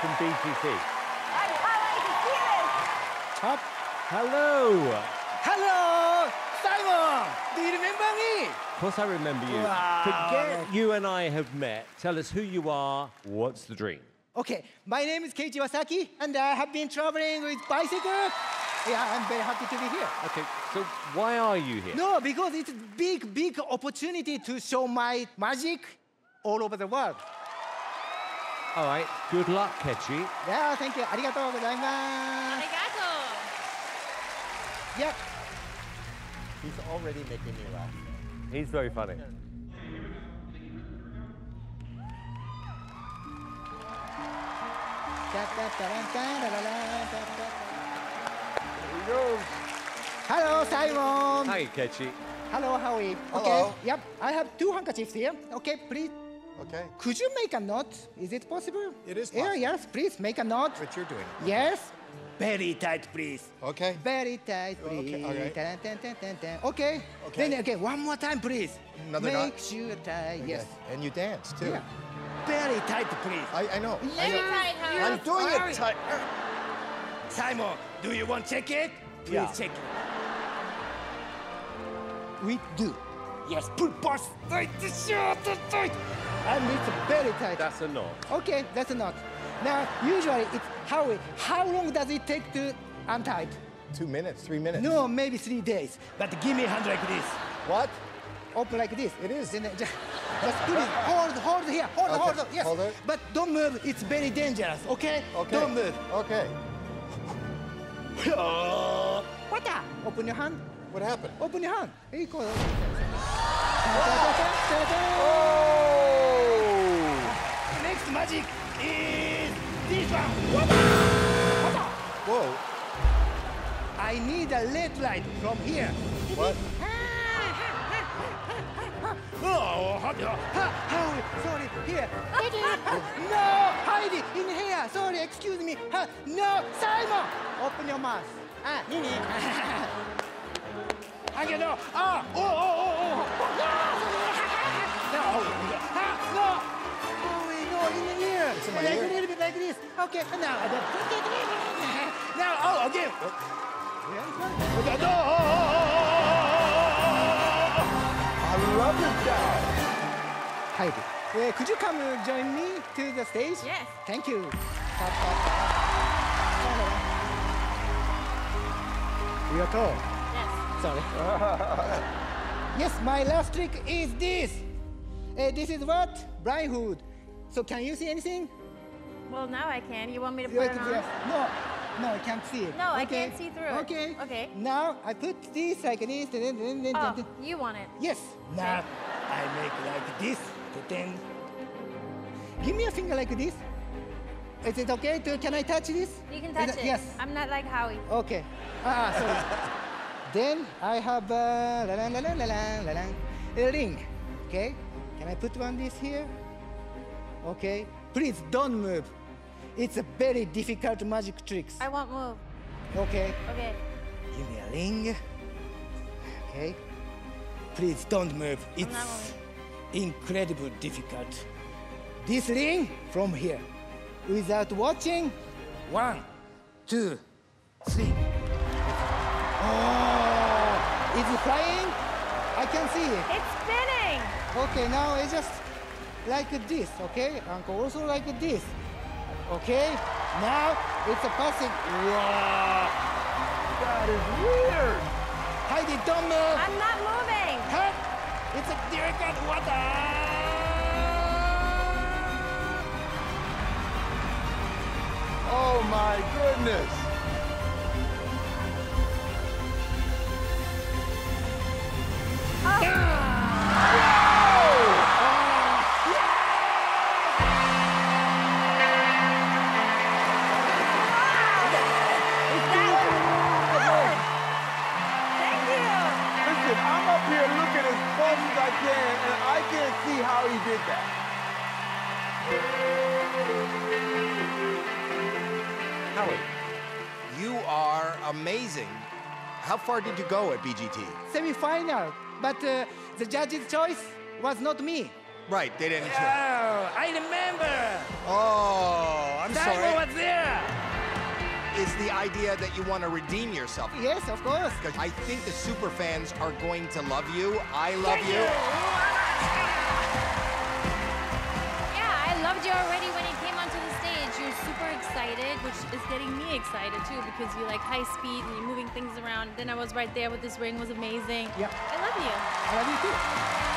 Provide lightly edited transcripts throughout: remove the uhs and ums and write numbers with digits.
from BGT. I can't wait to see this. Up. Hello. Hello, Simon. Do you remember me? Of course I remember you. Wow. Forget you and I have met. Tell us who you are. What's the dream? Okay, my name is Keiichi Iwasaki, and I have been traveling with bicycle. Yeah, I'm very happy to be here. Okay, so why are you here? No, because it's a big, big opportunity to show my magic all over the world. All right, good luck, Kechi. Yeah, thank you. ありがとうございます。Yep. He's already making me laugh. He's very funny. Hello, Simon. Hi, Kechi. Hello, Howie. Hello. Okay. Yep. I have 2 handkerchiefs here. Okay, please. Okay. Could you make a knot? Is it possible? It is Yeah, possible. yes, please make a knot. What you're doing. Yes. Very tight, please. Okay. Very tight, please. Okay, all right. Tan, tan, tan, tan, tan. Okay. Okay. Then again, one more time, please. Another Make knot? sure tight. Yes. Okay. And you dance too. Yeah. Very tight, please. I know. Let me try it, Howard. I'm doing Hurry. it tight. Simon, do you want to check it? Please Yeah. check it. We do. Yes, pull parts tight, tight. And it's very tight. That's a knot. Okay, that's a knot. Now, usually it's how long does it take to untie? 2 minutes, 3 minutes. No, maybe 3 days. But give me a hand like this. What? Open like this. It is. Then just put it. Hold here. Hold, Okay, hold. Yes. hold it. But don't move. It's very dangerous. Okay? Okay. Don't move. Okay. What? Open your hand. What happened? Open your hand. Here you go. Oh! Next magic is this one. Whoa. I need a red light from here. What? Oh, sorry, here. No, Heidi, in here. Sorry, excuse me. No, Simon, open your mouth. Nini. No. No, no, in here. It's in my like ear. a little bit like this. Okay, now. Now, again. I love it now. Heidi, could you come join me to the stage? Yes. Thank you. Arigatou. Yes. Sorry. Yes, my last trick is this. This is what? Blind hood. So can you see anything? Well, now I can. You want me to put Yes, it on? yes. No, I can't see it. No, I Okay. can't see through it. Okay. Okay. Now I put this like this. Oh, you want it. Yes. Now I make like this. Then give me a finger like this. Is it okay? Can I touch this? You can touch it. Yes. I'm not like Howie. Okay. Sorry. Then I have a ring. Okay. Can I put one this here? Okay. Please don't move. It's a very difficult magic tricks. I won't move. Okay. Okay. Give me a ring. Okay. Please don't move. not It's moving. incredibly difficult. This ring from here. Without watching. 1, 2, 3. Oh! Is it flying? I can see it. It's spinning. Okay, now it's just like this, okay? And also like this. Okay? Now it's a passing. Wow! That is weird. Heidi, don't move. I'm not moving. Cut! It's a direct water! Oh my goodness. Thank you. Listen, I'm up here looking as close as I can, and I can't see how he did that. Howie. You are amazing. How far did you go at BGT? Semi-final, but the judge's choice was not me. Right, they didn't. Oh, I remember. Oh, I'm Simon sorry. was there. Is the idea that you want to redeem yourself? Yes, of course. Because I think the super fans are going to love you. I love you. Yeah, I loved you already when you came onto the stage. You're super excited, which is getting me excited too, because you like high speed and you're moving things around. Then I was right there with this ring, was amazing. Yeah. I love you. I love you too.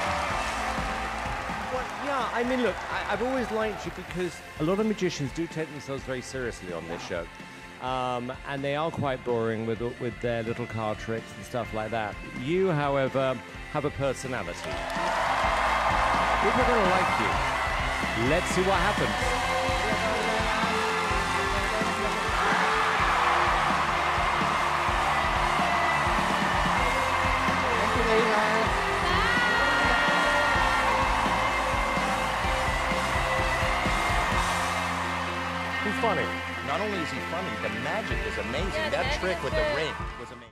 Well, yeah, I mean, look, I've always liked you because a lot of magicians do take themselves very seriously on this show. And they are quite boring with their little card tricks and stuff like that. You, however, have a personality. People are going to like you. Let's see what happens. Thank you very much. Who's funny? Not only is he funny, the magic is amazing. Yeah, the That magic trick is with good. the ring was amazing.